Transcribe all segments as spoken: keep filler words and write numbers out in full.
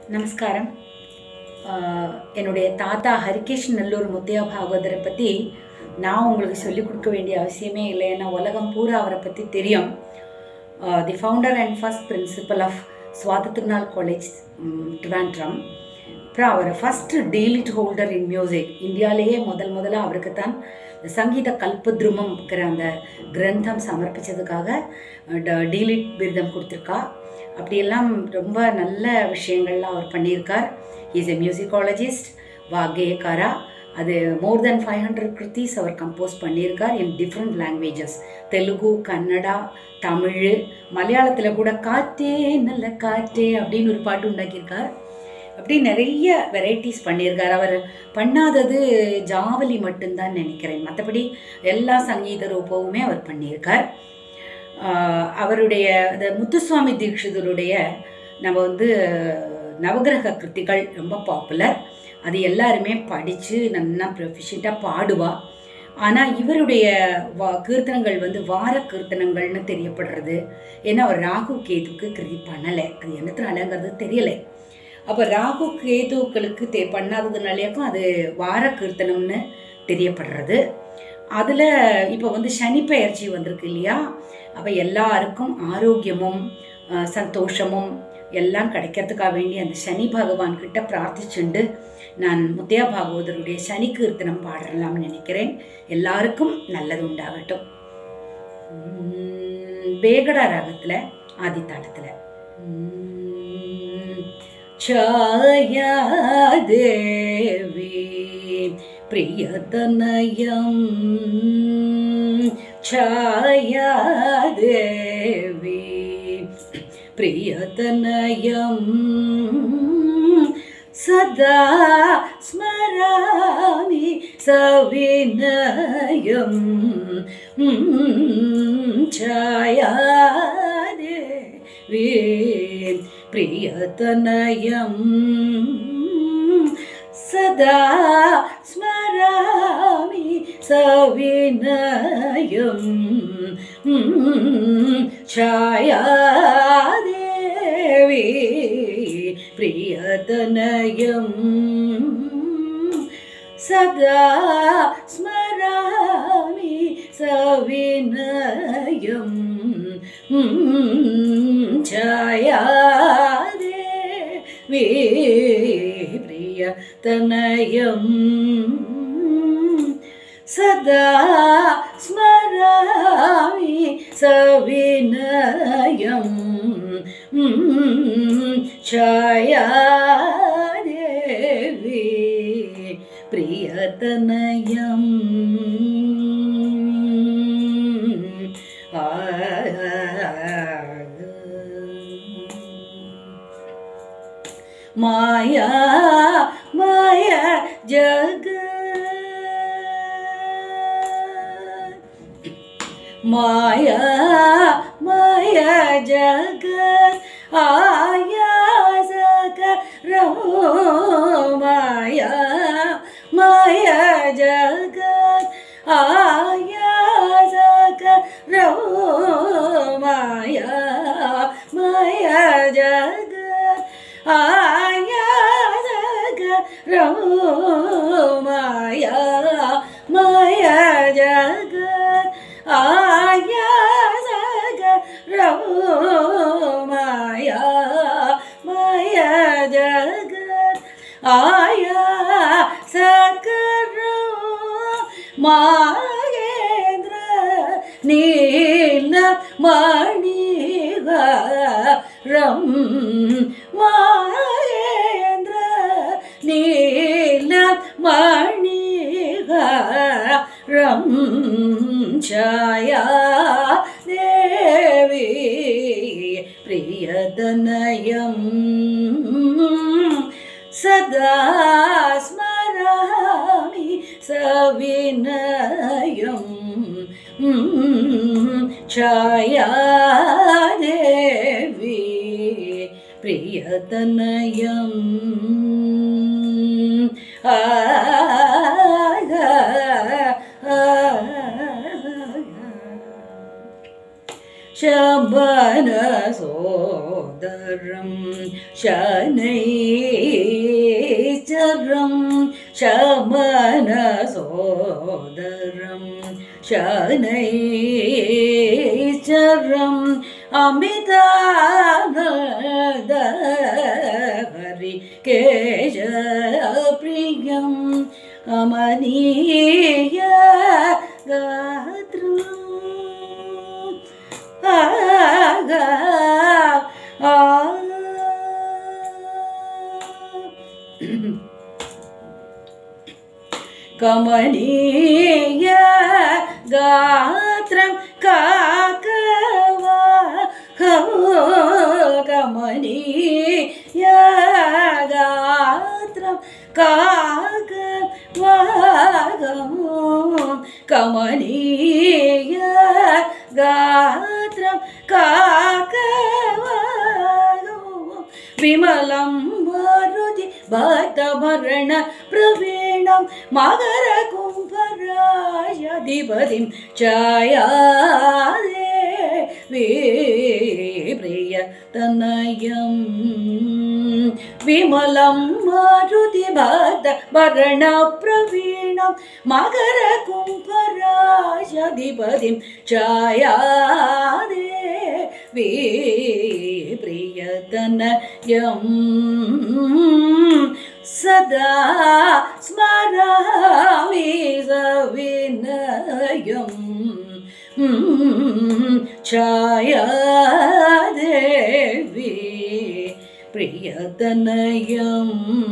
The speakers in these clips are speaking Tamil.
நமஸ்காரம். என்னுடைய தாத்தா ஹரிகேஷ் நல்லூர் முத்தையா பாகவதரை பற்றி நான் உங்களுக்கு சொல்லிக் கொடுக்க வேண்டிய அவசியமே இல்லை. ஏன்னா உலகம் பூரா அவரை பற்றி தெரியும். The founder and first principal of Swathi Thirunal college Trivandrum. அப்புறம் அவர் first DLitt holder in music. இந்தியாவிலேயே முதல் முதல்ல அவருக்கு தான் சங்கீத கல்பத்ருமம்ங்கிற அந்த கிரந்தம் சமர்ப்பித்ததுக்காக டீலிட் விருதம் கொடுத்துருக்கா. அப்படியெல்லாம் ரொம்ப நல்ல விஷயங்கள்லாம் அவர் பண்ணியிருக்கார். இஸ் எ மியூசிக்காலஜிஸ்ட், வாகேயக்காரா. அது more than five hundred kritis அவர் கம்போஸ் பண்ணியிருக்கார் in different languages. Telugu, Kannada, Tamil, மலையாளத்தில் கூட காற்றே நல்ல காற்றே அப்படின்னு ஒரு பாட்டு உண்டாக்கியிருக்கார். அப்படி நிறைய வெரைட்டிஸ் பண்ணியிருக்கார். அவர் பண்ணாதது ஜாவலி மட்டும்தான் நினைக்கிறேன். மற்றபடி எல்லா சங்கீத ரூபவுமே அவர் பண்ணியிருக்கார். அவருடைய அந்த முத்துசுவாமி தீட்சிதருடைய நம்ம வந்து நவகிரக கிருத்திகள் ரொம்ப பாப்புலர். அது எல்லாருமே படித்து நல்லா ப்ரொஃபிஷியண்ட்டாக பாடுவா. ஆனால் இவருடைய வா கீர்த்தனங்கள் வந்து வார கீர்த்தனங்கள்னு தெரியப்படுறது. ஏன்னா அவர் ராகு கேதுக்கு கிருதி பண்ணலை. அது என்னத்தினாலங்கிறது தெரியலை. அப்போ ராகு கேதுக்களுக்கு தே பண்ணாததுனாலேயும் அது வார கீர்த்தனம்னு தெரியப்படுறது. அதில் இப்போ வந்து சனி பெயர்ச்சி வந்திருக்கு இல்லையா? அப்போ எல்லாருக்கும் ஆரோக்கியமும் சந்தோஷமும் எல்லாம் கிடைக்கிறதுக்காக வேண்டி அந்த சனி பகவான்கிட்ட பிரார்த்திச்சுண்டு நான் முத்தையா பாகவதருடைய சனி கீர்த்தனம் பாடலாம்னு நினைக்கிறேன். எல்லாருக்கும் நல்லது உண்டாகட்டும். பேகடா ராகத்தில் ஆதித்தாளத்தில் छाया देवी प्रियतनयं छाया देवी प्रियतनयं सदा स्मरामि सविनयं छाया देवी प्रियतनयं सदा स्मरामि सविनयं छायादेवी प्रियतनयं सदा स्मरामि सविनयं छायादेवी प्रियतनयं सदा स्मरामि सविनयं छायादेवी प्रियतनयं माया माया जगत माया माया जगत आया जगरो माया माया जगत आया जगरो माया माया जगत आया जगरो माया माया जगत आया जगरो माया माया जगत आया सकरो मागेन्द्र नील मणिगरं मागेन्द्र नील मणिगरं छाया देवी प्रियतनयं सदा स्मरामि सविनयं छाया देवी प्रियतनयं आ शबन सोद शनैश्चरं शमनसोदरं शनैश्चरं अमितानन्द हरिकेशप्रियं अमनीय गात्रम् आगा आ कमनीय गात्रं काकवा कमनीय गात्रं काकवा कमनीय गात्रं काकवा विमलं वरुति भक्तभरण प्रवीणं मकरकुम्भराजाधिपतिं छायादेवी प्रियतनयं विमलं वरुति भक्तभरण प्रवीणं मकरकुम्भराजाधिपतिं छायादेवी प्रियतनयं सदा स्मरामि सविनयं छायादेवी प्रियतनयं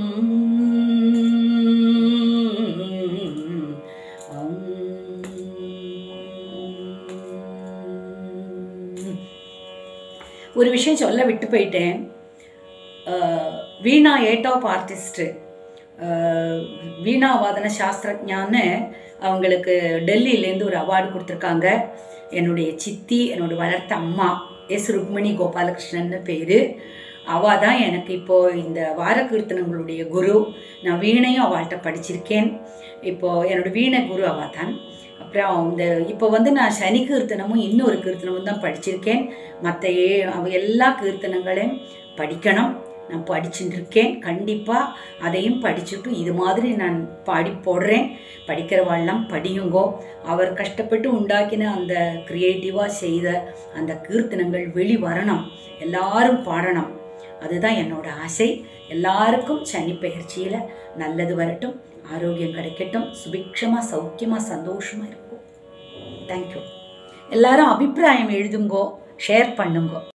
ஒரு விஷயம் சொல்ல விட்டு போயிட்டேன். வீணா ஏட்டாப் ஆர்டிஸ்ட்டு வீணா வாதன சாஸ்திரஜான்னு அவங்களுக்கு டெல்லியிலேருந்து ஒரு அவார்டு கொடுத்துருக்காங்க. என்னுடைய சித்தி, என்னோட வளர்த்த அம்மா எஸ் ருக்மணி கோபாலகிருஷ்ணன்னு பேர். அவள் தான் எனக்கு இப்போது இந்த வார கீர்த்தனங்களுடைய குரு. நான் வீணையும் அவள்கிட்ட படிச்சிருக்கேன். இப்போது என்னோடய வீணை குரு அவள் தான். அப்புறம் இந்த இப்போ வந்து நான் சனி கீர்த்தனமும் இன்னொரு கீர்த்தனமும் தான் படிச்சிருக்கேன். மற்ற ஏ அவ எல்லா கீர்த்தனங்களையும் படிக்கணும். நான் படிச்சுட்டு இருக்கேன். கண்டிப்பாக அதையும் படிச்சுட்டு இது மாதிரி நான் பாடி போடுறேன். படிக்கிறவாள்லாம் படியுங்கோ. அவர் கஷ்டப்பட்டு உண்டாக்கின அந்த க்ரியேட்டிவாக செய்த அந்த கீர்த்தனங்கள் வெளி வரணும், எல்லாரும் பாடணும். அதுதான் என்னோட ஆசை. எல்லாருக்கும் சனி பயிற்சியில் நல்லது வரட்டும், ஆரோக்கியம் கிடைக்கட்டும், சுபிக்ஷமாக சௌக்கியமாக சந்தோஷமாக இருக்கும். தேங்க்யூ. எல்லாரும் அபிப்பிராயம் எழுதுங்கோ, ஷேர் பண்ணுங்கோ.